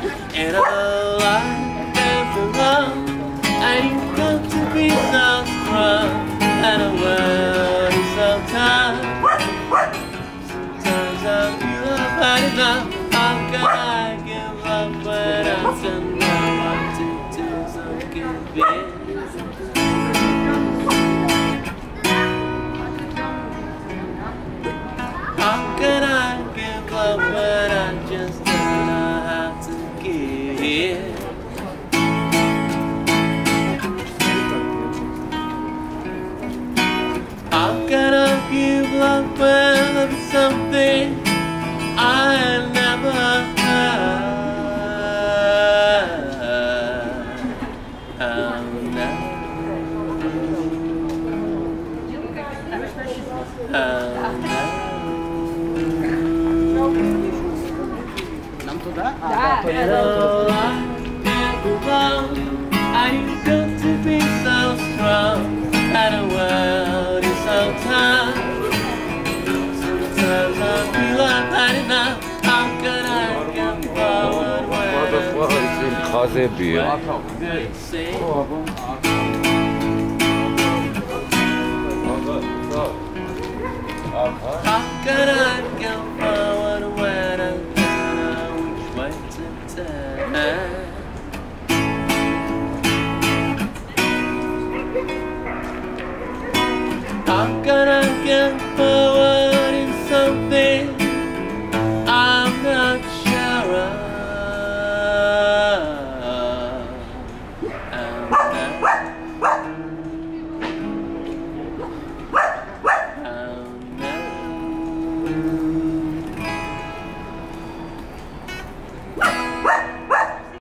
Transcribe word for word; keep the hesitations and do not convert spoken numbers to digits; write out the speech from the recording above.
And all I ever love, ain't got to be so strong. And the world is so tough. Sometimes I feel I've had enough. How can I give up when I don't know what to do? So give in. How can I give up when I just don't know how to give? How can I give up when there's something I never had? How now? How now? When all I ever want, I got to be so strong. And the world is so tough. Sometimes I feel I've had enough. How can I get forward when they say? How can I get forward when I don't know which way to turn?